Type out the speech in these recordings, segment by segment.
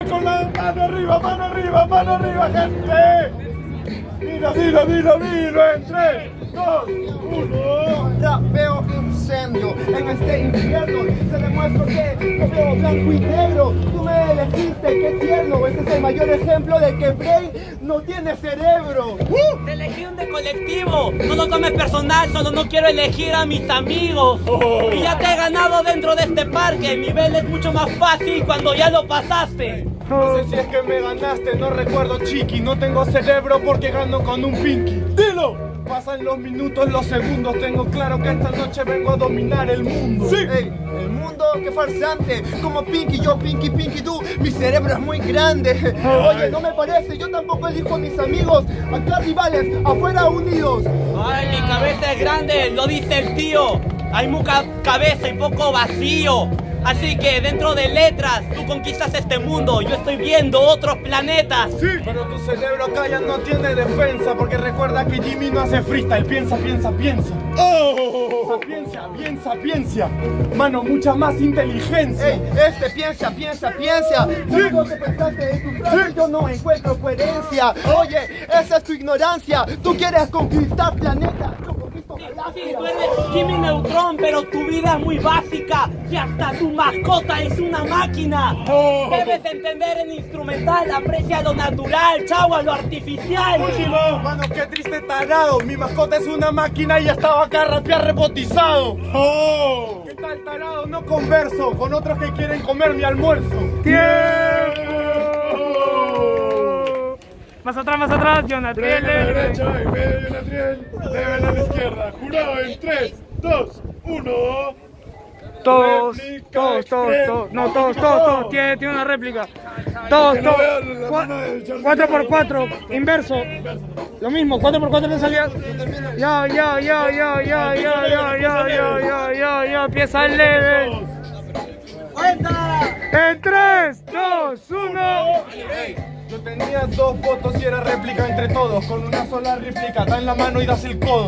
Con la mano arriba, gente. Dilo, en 3, 2, 1. Ya veo incendio en este infierno. Te demuestro que no veo blanco y negro. Tú me elegiste, qué tierno. Este es el mayor ejemplo de que Brain no tiene cerebro. Te elegí un de colectivo. No lo tomes personal, solo no quiero elegir a mis amigos. Y ya te he ganado dentro de este parque. El nivel es mucho más fácil cuando ya lo pasaste. No sé si es que me ganaste, no recuerdo, chiqui. No tengo cerebro porque gano con un pinky. ¡Dilo! Pasan los minutos, los segundos. Tengo claro que esta noche vengo a dominar el mundo. ¡Sí! Hey, el mundo, qué farsante. Como Pinky, yo, Pinky, tú. Mi cerebro es muy grande. Oye, no me parece, yo tampoco elijo a mis amigos. Acá rivales, afuera unidos. Ay, mi cabeza es grande, lo dice el tío. Hay mucha cabeza y poco vacío. Así que dentro de letras, tú conquistas este mundo. Yo estoy viendo otros planetas. Sí, pero tu cerebro acá ya no tiene defensa. Porque recuerda que Jimmy no hace freestyle. Piensa. ¡Oh! Piensa. Mano, mucha más inteligencia. Ey, piensa. Luego que pensaste en tu frase, yo no encuentro coherencia. Oye, esa es tu ignorancia. Tú quieres conquistar planetas. Sí, tú eres Jimmy Neutron, pero tu vida es muy básica. Y hasta tu mascota es una máquina. Debes entender el instrumental, aprecia lo natural, chau a lo artificial. Último, mano, qué triste tarado. Mi mascota es una máquina y ya estaba acá rebotizado. ¿Qué tal, tarado? No converso con otros que quieren comer mi almuerzo. ¡Tiempo! Más atrás, Jonatriel. Brega a la derecha, en medio Jonatriel. Deben a la izquierda. Jurado en 3, 2, 1. Todos. No, todos. Tiene una réplica. Todos. 4x4, inverso. Lo mismo, 4x4 de salida. Ya. Empieza el level. En 3, 2, 1. Yo tenía 2 votos y era réplica entre todos. Con una sola réplica, da en la mano y das el codo.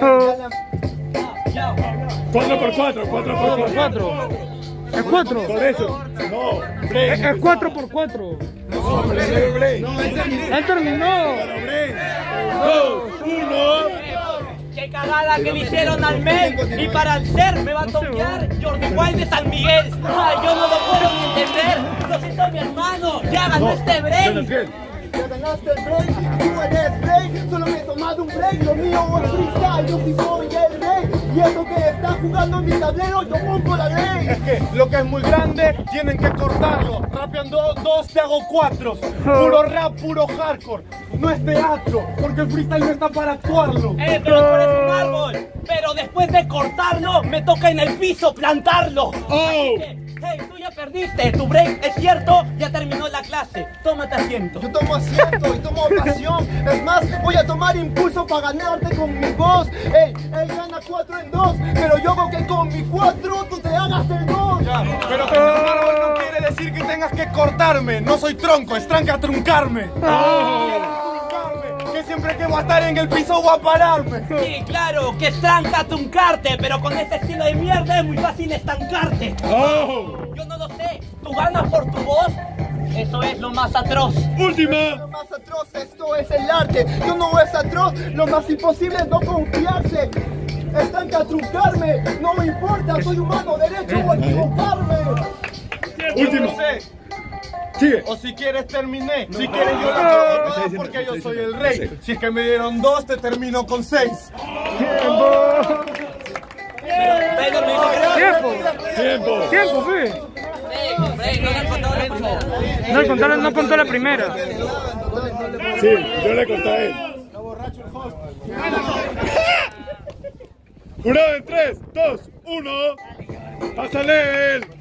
4x4. ¿Es 4? Por eso. No, Brain. Es 4x4. No, Brain. Él terminó. 2, 1. Qué cagada que le hicieron al Mel. Y para el ser me va a toquear Jordi Wild de San Miguel. Ay, yo no lo puedo ni entender. Lo siento, mi hermano. Ya ganó este break. Ya ganaste el break, tú eres break. Solo me he tomado un break, lo mío es freestyle. Yo sí soy el rey. Y eso que está jugando en mi tablero, yo pongo la ley. Es que lo que es muy grande, tienen que cortarlo. Rapeando 2 te hago 4. Puro rap, puro hardcore. No es teatro, porque el freestyle no está para actuarlo. Pero tú eres un árbol. Pero después de cortarlo, me toca en el piso plantarlo. Así que, hey, tú ya perdiste. Tu break es cierto, ya terminó la clase. Tómate asiento. Yo tomo asiento y tomo pasión. Es más, voy a tomar impulso para ganarte con mi voz. Él gana 4 en 2, pero yo hago que con mi 4 tú te hagas el 2. Ya, pero que sin embargo no quiere decir que tengas que cortarme. No soy tronco, es tranca truncarme. Que siempre que voy a estar en el piso voy a pararme. Sí, claro, que es tranca truncarte, pero con este estilo de mierda es muy fácil estancarte. Yo no lo sé, ¿tú ganas por tu voz? Eso es lo más atroz. Última. Lo más atroz, esto es el arte. Yo no es atroz, lo más imposible es no confiarse. Están que a truncarme, no me importa, soy humano, derecho a equivocarme. Última. No sé. Sigue. O si quieres terminé. Si quieres yo la hago todas porque yo soy el rey. Si es que me dieron 2, te termino con 6. Tiempo, fe. No contó la primera. Sí, yo le conté a él. Jurado en 3, 2, 1. Pásale él.